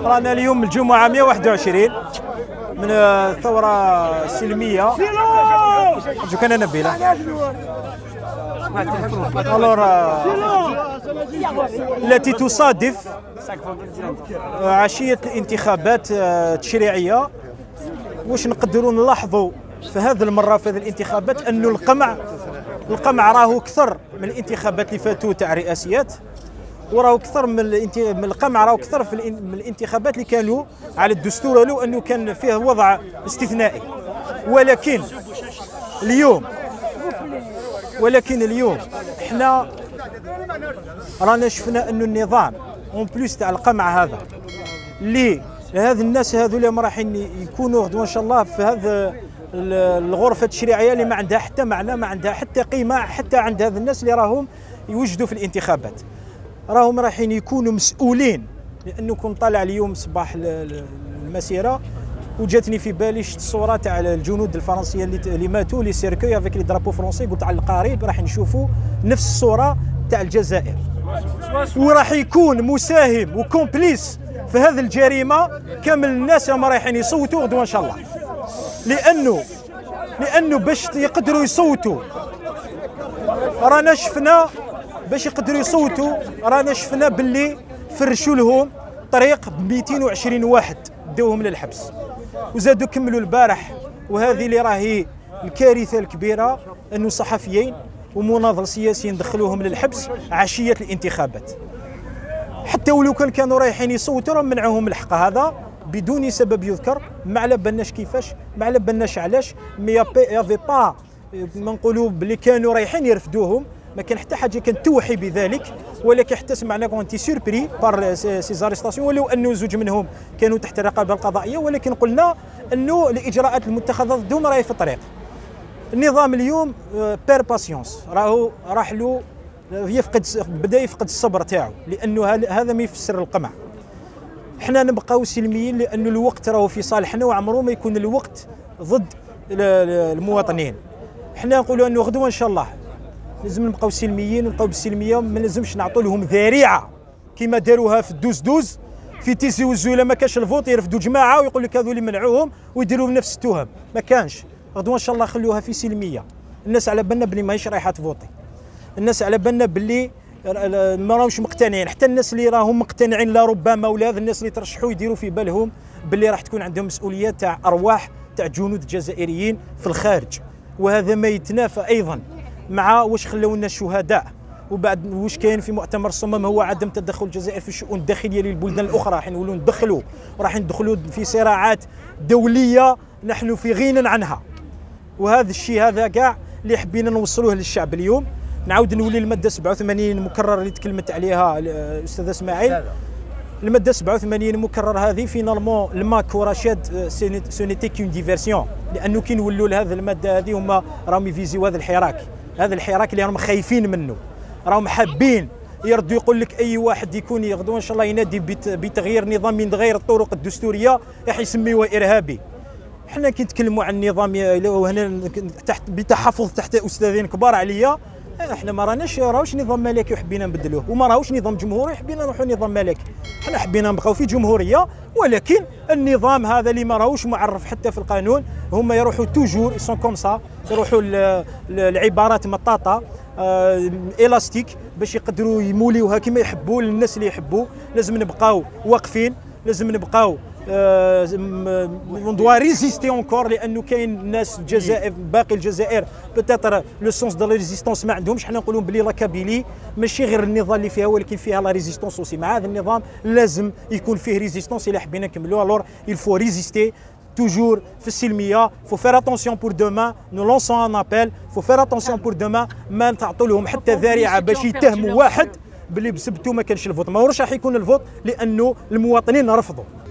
رانا اليوم الجمعة 121 من الثورة السلمية. جو كان نبيله التي تصادف عشية الانتخابات التشريعية. واش نقدروا نلاحظوا في هذه المرة في هذه الانتخابات أنه القمع راهو أكثر من الانتخابات اللي فاتوا تاع الرئاسيات، وراهو أكثر من القمع راهو أكثر من الانتخابات اللي كانوا على الدستور له أنه كان فيه وضع استثنائي. ولكن اليوم احنا رانا شفنا انه النظام اون بليس تاع القمع هذا اللي هذا الناس هذول رايحين يكونوا غدوه ان شاء الله في هذا الغرفه التشريعيه اللي ما عندها حتى معنى، ما عندها حتى قيمه حتى عند هذا الناس اللي راهم يوجدوا في الانتخابات. راهم رايحين يكونوا مسؤولين، لانه كنت طالع اليوم صباح المسيره وجاتني في بالي شفت الصوره تاع الجنود الفرنسيه اللي ماتوا لي سيركوي افيك لي درابو فرونسي. قلت على القريب راح نشوفوا نفس الصوره تاع الجزائر، وراح يكون مساهم وكومبليس في هذه الجريمه كامل الناس اللي رايحين يصوتوا غدوه ان شاء الله. لانه باش يقدروا يصوتوا رانا شفنا باش يقدروا يصوتوا رانا شفنا باللي فرشوا لهم طريق ب 220 واحد داوهم للحبس، وزادوا كملوا البارح. وهذه اللي راهي الكارثه الكبيره، انه صحفيين ومناضل سياسيين دخلوهم للحبس عشيه الانتخابات. حتى ولو كانوا رايحين يصوتوا راه منعوهم الحق هذا بدون سبب يذكر، ما على بالناش كيفاش، ما على بالناش علاش، مي يافي با ما نقولوا بلي كانوا رايحين يرفدوهم، ما كان حتى حاجه كانت توحي بذلك. ولكن حتى سمعنا كونتي سوربري بار سي زاريستاسيون، ولو انه زوج منهم كانوا تحت الرقابه القضائيه، ولكن قلنا انه الاجراءات المتخذه ضدهم راهي في الطريق. النظام اليوم بير باسيونس راح له بدا يفقد الصبر تاعو، لانه هذا ما يفسر القمع. احنا نبقاو سلميين لانه الوقت راهو في صالحنا، وعمره ما يكون الوقت ضد المواطنين. احنا نقولوا انه غدوه ان شاء الله لازم نبقاو سلميين ونبقاو بالسلميه، ما لازمش نعطوا لهم ذريعه كما داروها في الدوز في تيزي-Ouzou. الا ما كانش الفوت يرفدوا جماعه ويقول لك هذو اللي منعوهم ويديروا نفس التهم، ما كانش. غدوه ان شاء الله خلوها في سلميه. الناس على بالنا بلي ماهيش رايحه تفوتي، الناس على بالنا بلي ما راهمش مقتنعين. حتى الناس اللي راهم مقتنعين لربما ولا هذ الناس اللي ترشحوا يديروا في بالهم بلي راح تكون عندهم مسؤوليات تاع ارواح تاع جنود جزائريين في الخارج. وهذا ما يتنافى ايضا مع واش خلونا الشهداء، وبعد واش كاين في مؤتمر الصمم هو عدم تدخل الجزائر في الشؤون الداخليه للبلدان الاخرى. راح نولوا ندخلوا وراح ندخلوا في صراعات دوليه نحن في غنى عنها. وهذا الشيء هذا كاع اللي حبينا نوصلوه للشعب اليوم. نعاود نولي الماده 87 المكرر اللي تكلمت عليها الاستاذ اسماعيل. الماده 87 المكرر هذه فينالمون الماك ورشاد سونيتي كون ديفيرسيون، لانه كي نولوا لهذه الماده هذه هما راهم يفيزيو هذا الحراك اللي راهم خايفين منه. راهم حابين يردوا يقول لك اي واحد يكون يغدو ان شاء الله ينادي بتغيير نظام من غير الطرق الدستوريه راح يسميوه ارهابي. احنا كي نتكلموا عن النظام هنا تحت بتحفظ تحت استاذين كبار عليا، احنا ما راهوش نظام ملكي وحبينا نبدلوه، وما راهوش نظام جمهوري حبينا نروحوا نظام ملكي. احنا حبينا نبقاو في جمهوريه، ولكن النظام هذا اللي ما راهوش معرف حتى في القانون، هما يروحوا توجور سون كوم سا، يروحوا العبارات مطاطه الاستيك باش يقدروا يموليوها كما يحبوا للناس اللي يحبوا. لازم نبقاو واقفين، لازم نبقاو on doit résister encore، لانه كاين ناس في الجزائر باقي الجزائر بتاتر لو سونس دو لا ريزيستونس ما عندهمش. حنا نقولوا بلي لا كابيلي ماشي غير النضال اللي فيها، ولكن فيها لا ريزيستونس اوسي. مع هذا النظام لازم يكون فيه ريزيستونس الا حبينا نكملوا. الور il faut résister toujours في السلميه. faut faire attention pour demain. nous lançons un appel. faut faire attention pour demain. ما تعطوا لهم حتى ذريعه باش يتهموا واحد باللي بسبتو ما كانش الفوت. ما راح يكون الفوت لانه المواطنين رفضوا.